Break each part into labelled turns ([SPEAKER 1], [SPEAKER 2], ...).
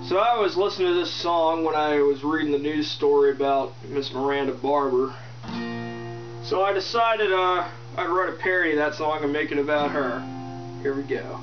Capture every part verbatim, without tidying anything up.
[SPEAKER 1] So I was listening to this song when I was reading the news story about Miss Miranda Barbour. So I decided uh, I'd write a parody of that song and make it about her. Here we go.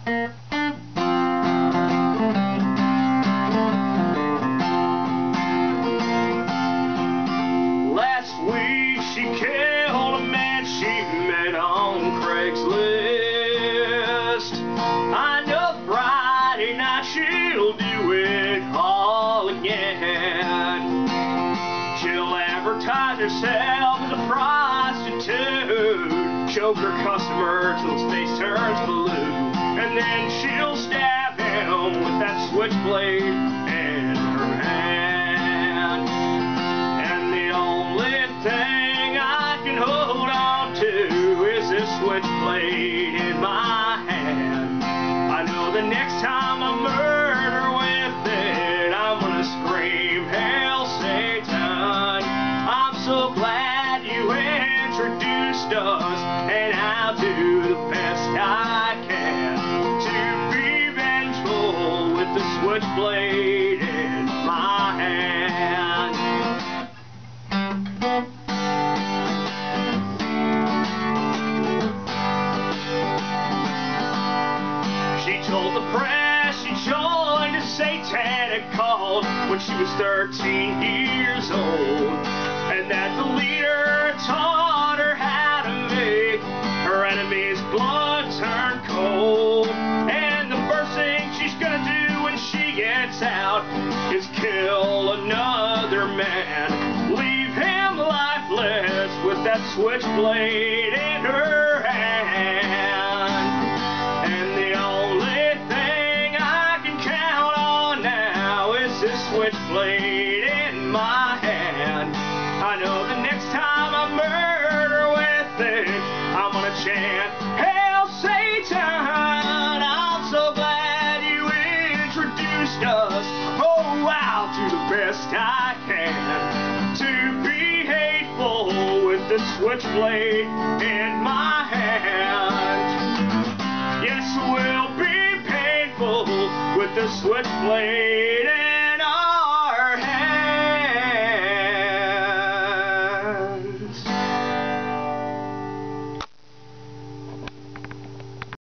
[SPEAKER 1] Last week she killed a man she met on Craigslist. I know Friday night she'll do it all again. She'll advertise herself as a prostitute, choke her customer till his face turns blue, and then she'll stab him with that switchblade in her hand. And the only thing I can hold on to is this switchblade in my hand. I know the next time I murder with it, I'm gonna scream, "Hail Satan!" I'm so glad you introduced us, and I'll do the best I can to be vengeful with the switchblade in my hand. She told the press she joined a satanic cult when she was thirteen years old, and that the leader taught her how to make her enemy's blood turn cold. And the first thing she's gonna do when she gets out is kill another man, leave him lifeless with that switchblade in her hand. And the only thing I can count on now is this switchblade in my hand. I know the next time I murder with it, I'm gonna chant, "Hail Satan!" I'm so glad you introduced us. Oh, I'll do the best I can to be hateful with the switchblade in my hand. Yes, we'll be painful with the switchblade